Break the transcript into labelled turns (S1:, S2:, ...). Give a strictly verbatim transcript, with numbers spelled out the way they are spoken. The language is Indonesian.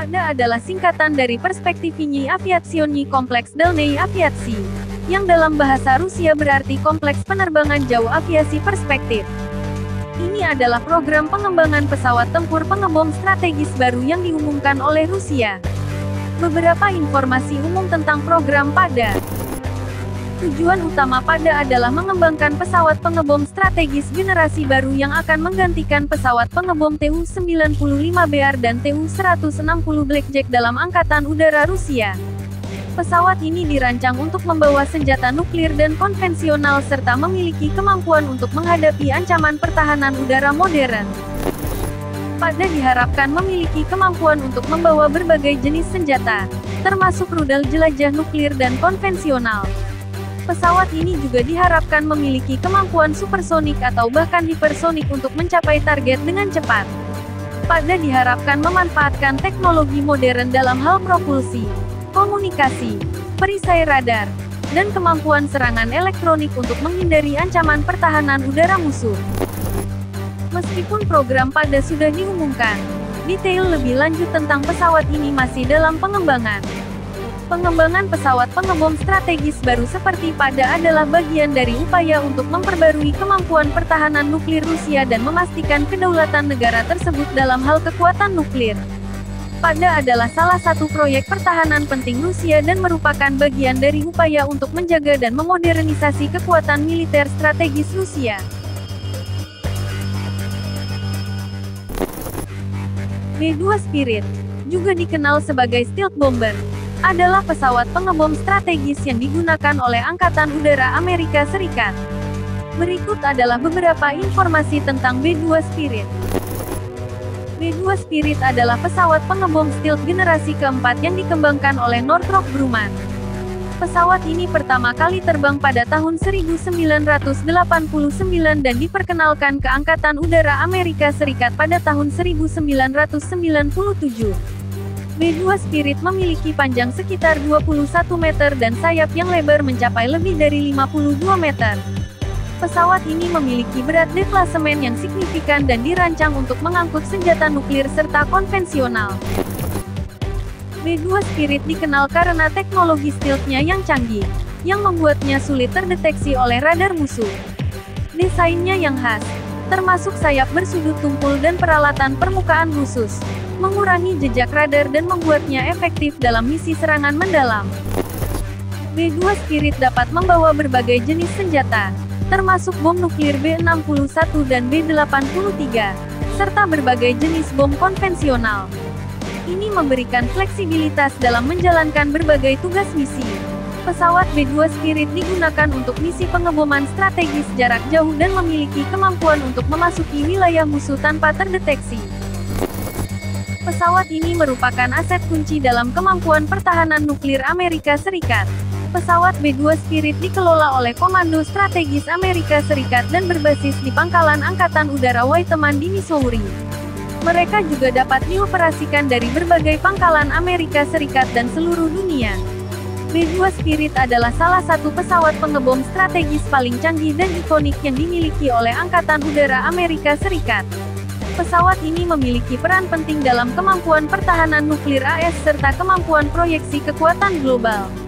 S1: PADA adalah singkatan dari Perspektivní aviacionni Kompleks Dalnej Aviacji, yang dalam bahasa Rusia berarti Kompleks Penerbangan Jauh Aviasi Perspektif. Ini adalah program pengembangan pesawat tempur pengebom strategis baru yang diumumkan oleh Rusia. Beberapa informasi umum tentang program PADA. Tujuan utama PADA adalah mengembangkan pesawat pengebom strategis generasi baru yang akan menggantikan pesawat pengebom T U sembilan puluh lima B R dan T U seratus enam puluh Blackjack dalam Angkatan Udara Rusia. Pesawat ini dirancang untuk membawa senjata nuklir dan konvensional serta memiliki kemampuan untuk menghadapi ancaman pertahanan udara modern. PADA diharapkan memiliki kemampuan untuk membawa berbagai jenis senjata, termasuk rudal jelajah nuklir dan konvensional. Pesawat ini juga diharapkan memiliki kemampuan supersonik atau bahkan hipersonik untuk mencapai target dengan cepat. PADA diharapkan memanfaatkan teknologi modern dalam hal propulsi, komunikasi, perisai radar, dan kemampuan serangan elektronik untuk menghindari ancaman pertahanan udara musuh. Meskipun program PADA sudah diumumkan, detail lebih lanjut tentang pesawat ini masih dalam pengembangan. Pengembangan pesawat pengebom strategis baru seperti PADA adalah bagian dari upaya untuk memperbarui kemampuan pertahanan nuklir Rusia dan memastikan kedaulatan negara tersebut dalam hal kekuatan nuklir. PADA adalah salah satu proyek pertahanan penting Rusia dan merupakan bagian dari upaya untuk menjaga dan memodernisasi kekuatan militer strategis Rusia. B dua Spirit, juga dikenal sebagai stealth bomber, adalah pesawat pengebom strategis yang digunakan oleh Angkatan Udara Amerika Serikat. Berikut adalah beberapa informasi tentang B dua Spirit. B dua Spirit adalah pesawat pengebom stealth generasi keempat yang dikembangkan oleh Northrop Grumman. Pesawat ini pertama kali terbang pada tahun seribu sembilan ratus delapan puluh sembilan dan diperkenalkan ke Angkatan Udara Amerika Serikat pada tahun seribu sembilan ratus sembilan puluh tujuh. B dua Spirit memiliki panjang sekitar dua puluh satu meter dan sayap yang lebar mencapai lebih dari lima puluh dua meter. Pesawat ini memiliki berat deklasemen yang signifikan dan dirancang untuk mengangkut senjata nuklir serta konvensional. B dua Spirit dikenal karena teknologi stealth-nya yang canggih, yang membuatnya sulit terdeteksi oleh radar musuh. Desainnya yang khas, termasuk sayap bersudut tumpul dan peralatan permukaan khusus, mengurangi jejak radar dan membuatnya efektif dalam misi serangan mendalam. B dua Spirit dapat membawa berbagai jenis senjata, termasuk bom nuklir B enam puluh satu dan B delapan puluh tiga, serta berbagai jenis bom konvensional. Ini memberikan fleksibilitas dalam menjalankan berbagai tugas misi. Pesawat B dua Spirit digunakan untuk misi pengeboman strategis jarak jauh dan memiliki kemampuan untuk memasuki wilayah musuh tanpa terdeteksi. Pesawat ini merupakan aset kunci dalam kemampuan pertahanan nuklir Amerika Serikat. Pesawat B dua Spirit dikelola oleh Komando Strategis Amerika Serikat dan berbasis di Pangkalan Angkatan Udara Whiteman di Missouri. Mereka juga dapat dioperasikan dari berbagai pangkalan Amerika Serikat dan seluruh dunia. B dua Spirit adalah salah satu pesawat pengebom strategis paling canggih dan ikonik yang dimiliki oleh Angkatan Udara Amerika Serikat. Pesawat ini memiliki peran penting dalam kemampuan pertahanan nuklir A S serta kemampuan proyeksi kekuatan global.